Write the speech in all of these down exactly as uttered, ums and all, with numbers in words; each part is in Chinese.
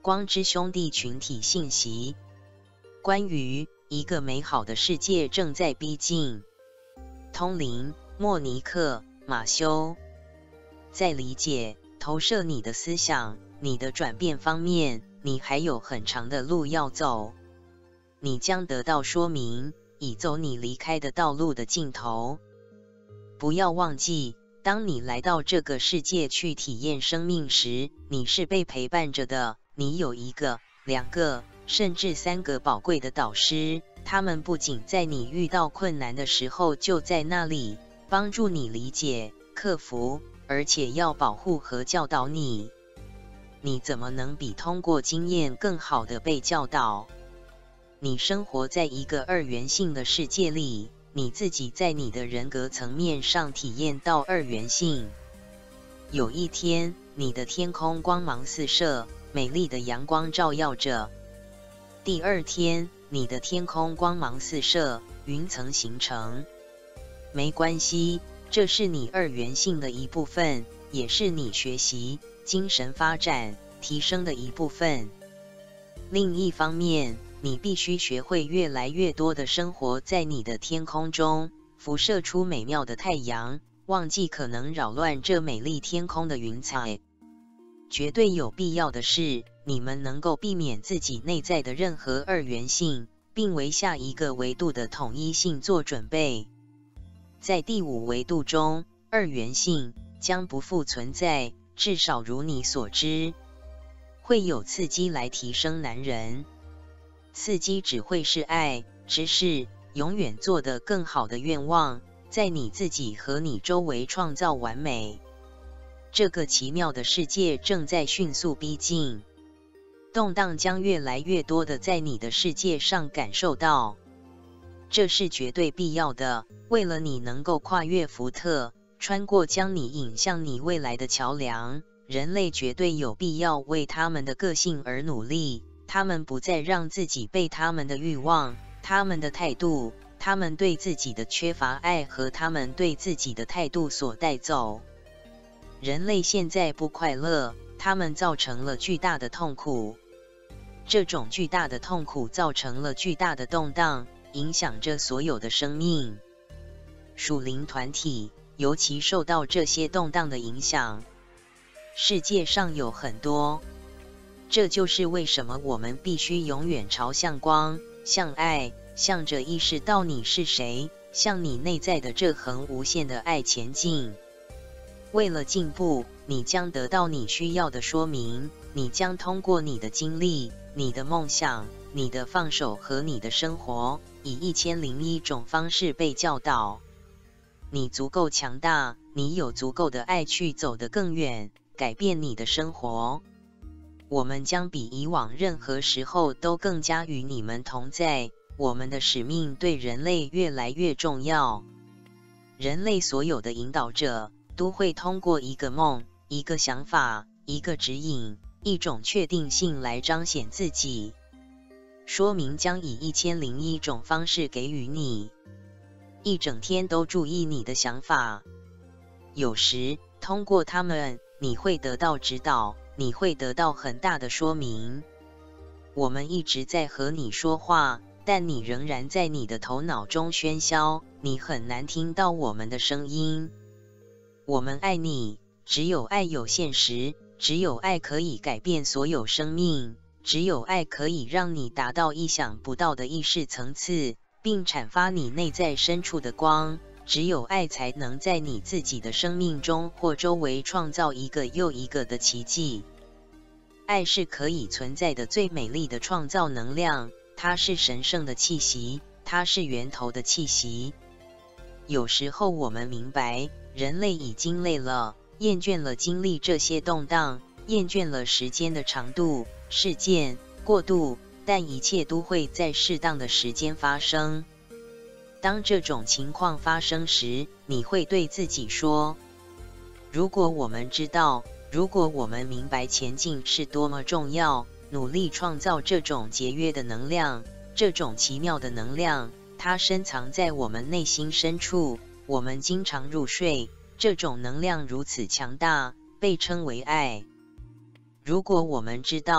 光之兄弟群体信息，关于一个美好的世界正在逼近。通灵，莫尼克·马修。在理解、投射你的思想、你的转变方面，你还有很长的路要走。你将得到说明，已走你离开的道路的尽头。不要忘记，当你来到这个世界去体验生命时，你是被陪伴着的。你有一个、两个，甚至三个宝贵的导师，他们不仅在你遇到困难的时候就在那里，帮助你理解、克服，而且要保护和教导你。你怎么能比通过经验更好地被教导？你生活在一个二元性的世界里，你自己在你的人格层面上体验到二元性。有一天，你的天空光芒四射，美丽的阳光照耀着。第二天，你的天空光芒四射，云层形成。没关系，这是你二元性的一部分，也是你学习、精神发展、提升的一部分。另一方面，你必须学会越来越多的生活在你的天空中，辐射出美妙的太阳，忘记可能扰乱这美丽天空的云彩。绝对有必要的是，你们能够避免自己内在的任何二元性，并为下一个维度的统一性做准备。在第五维度中，二元性将不复存在，至少如你所知。会有刺激来提升男人，刺激只会是爱、知识、永远做得更好的愿望，在你自己和你周围创造完美。这个奇妙的世界正在迅速逼近，动荡将越来越多的在你的世界上感受到。这是绝对必要的，为了你能够跨越福特，穿过将你引向你未来的桥梁，人类绝对有必要为他们的个性而努力。他们不再让自己被他们的欲望、他们的态度、他们对自己的缺乏爱和他们对自己的态度所带走。人类现在不快乐，他们造成了巨大的痛苦。这种巨大的痛苦造成了巨大的动荡，影响着所有的生命。属灵团体尤其受到这些动荡的影响。世界上有很多，这就是为什么我们必须永远朝向光、向爱、向着意识到你是谁、向你内在的这恒无限的爱前进。为了进步，你将得到你需要的说明，你将通过你的经历、你的梦想、你的放手和你的生活，以一千零一种方式被教导。你足够强大，你有足够的爱去走得更远，改变你的生活。我们将比以往任何时候都更加与你们同在，我们的使命对人类越来越重要。人类所有的引导者都会通过一个梦、一个想法、一个指引、一种确定性来彰显自己。说明将以一千零一种方式给予你。一整天都注意你的想法。有时，通过它们，你会得到指导，你会得到很大的说明。我们一直在和你说话，但你仍然在你的头脑中喧嚣，你很难听到我们的声音。我们爱你，只有爱有现实，只有爱可以改变所有生命，只有爱可以让你达到意想不到的意识层次，并阐发你内在深处的光。只有爱才能在你自己的生命中或周围创造一个又一个的奇迹。爱是可以存在的最美丽的创造能量，它是神圣的气息，它是源头的气息。有时候我们明白，人类已经累了，厌倦了经历这些动荡，厌倦了时间的长度、事件、过渡，但一切都会在适当的时间发生。当这种情况发生时，你会对自己说：如果我们知道，如果我们明白前进是多么重要，努力创造这种节约的能量，这种奇妙的能量，它深藏在我们内心深处，我们经常入睡，这种能量如此强大，被称为爱。如果我们知道，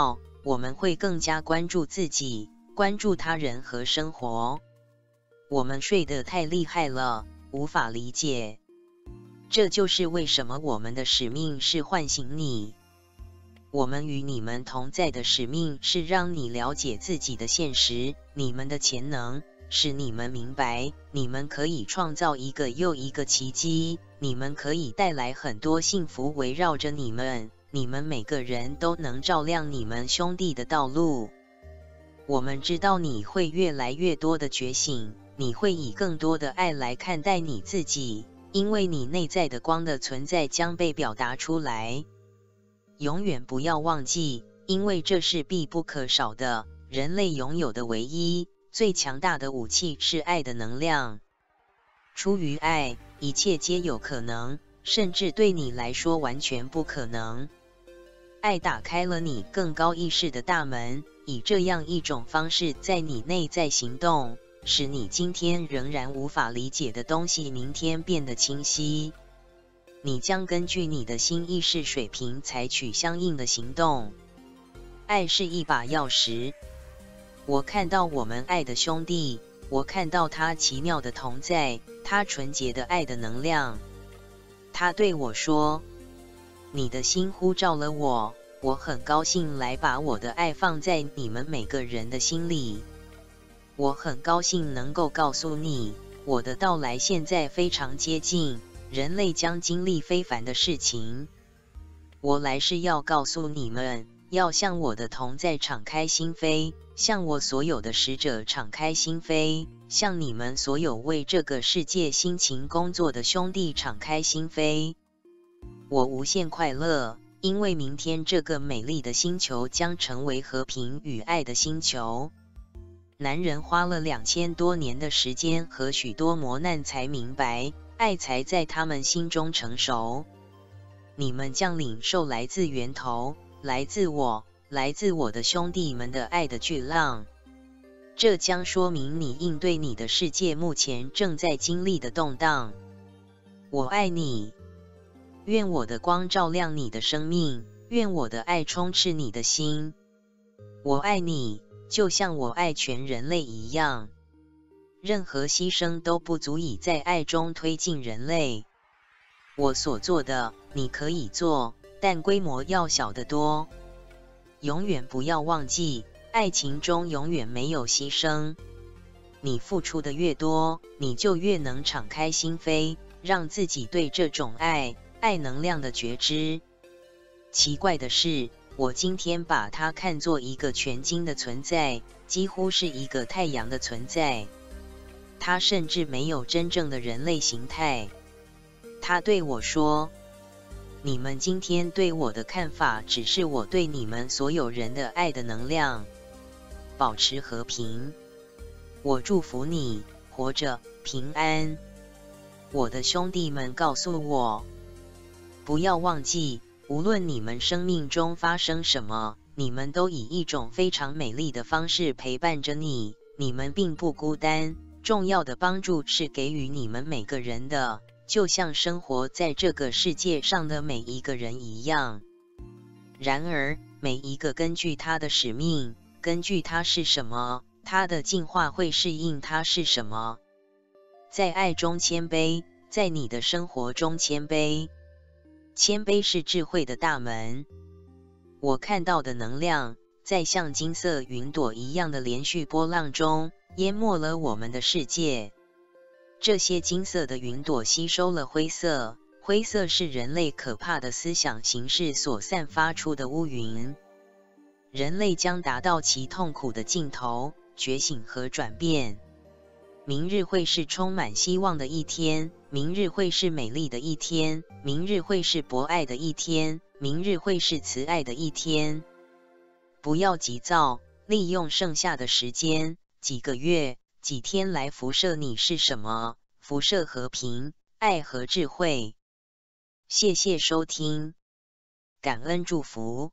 我们会更加关注自己，关注他人和生活。我们睡得太厉害了，无法理解。这就是为什么我们的使命是唤醒你。我们与你们同在的使命是让你了解自己的现实，你们的潜能，使你们明白，你们可以创造一个又一个奇迹，你们可以带来很多幸福围绕着你们，你们每个人都能照亮你们兄弟的道路。我们知道你会越来越多的觉醒，你会以更多的爱来看待你自己，因为你内在的光的存在将被表达出来。永远不要忘记，因为这是必不可少的，人类拥有的唯一、最强大的武器是爱的能量。出于爱，一切皆有可能，甚至对你来说完全不可能。爱打开了你更高意识的大门，以这样一种方式在你内在行动，使你今天仍然无法理解的东西明天变得清晰。你将根据你的新意识水平采取相应的行动。爱是一把钥匙。我看到我们爱的兄弟，我看到他奇妙的同在，他纯洁的爱的能量。他对我说：你的心呼召了我，我很高兴来把我的爱放在你们每个人的心里。我很高兴能够告诉你，我的到来现在非常接近，人类将经历非凡的事情。我来是要告诉你们，要向我的同在敞开心扉，向我所有的使者敞开心扉，向你们所有为这个世界辛勤工作的兄弟敞开心扉。我无限快乐，因为明天这个美丽的星球将成为和平与爱的星球。男人花了两千多年的时间和许多磨难才明白，爱才在他们心中成熟。你们将领受来自源头，来自我，来自我的兄弟们的爱的巨浪。这将说明你应对你的世界目前正在经历的动荡。我爱你，愿我的光照亮你的生命，愿我的爱充斥你的心。我爱你，就像我爱全人类一样。任何牺牲都不足以在爱中推进人类。我所做的，你可以做，但规模要小得多。永远不要忘记，爱情中永远没有牺牲。你付出的越多，你就越能敞开心扉，让自己对这种爱、爱能量的觉知。奇怪的是，我今天把它看作一个全晶的存在，几乎是一个太阳的存在。它甚至没有真正的人类形态。他对我说：你们今天对我的看法只是我对你们所有人的爱的能量。保持和平。我祝福你，活着，平安。我的兄弟们告诉我，不要忘记，无论你们生命中发生什么，你们都以一种非常美丽的方式陪伴着你，你们并不孤单，重要的帮助是给予你们每个人的，就像生活在这个世界上的每一个人一样。然而，每一个根据他的使命，根据他是什么，他的进化会适应他是什么。在爱中谦卑，在你的生活中谦卑。谦卑是智慧的大门。我看到的能量，在像金色云朵一样的连续波浪中，淹没了我们的世界。这些金色的云朵吸收了灰色，灰色是人类可怕的思想形式所散发出的乌云。人类将达到其痛苦的尽头，觉醒和转变。明日会是充满希望的一天，明日会是美丽的一天，明日会是博爱的一天，明日会是慈爱的一天。不要急躁，利用剩下的时间，几个月、几天来辐射你是什么，辐射和平、爱和智慧。谢谢收听，感恩祝福。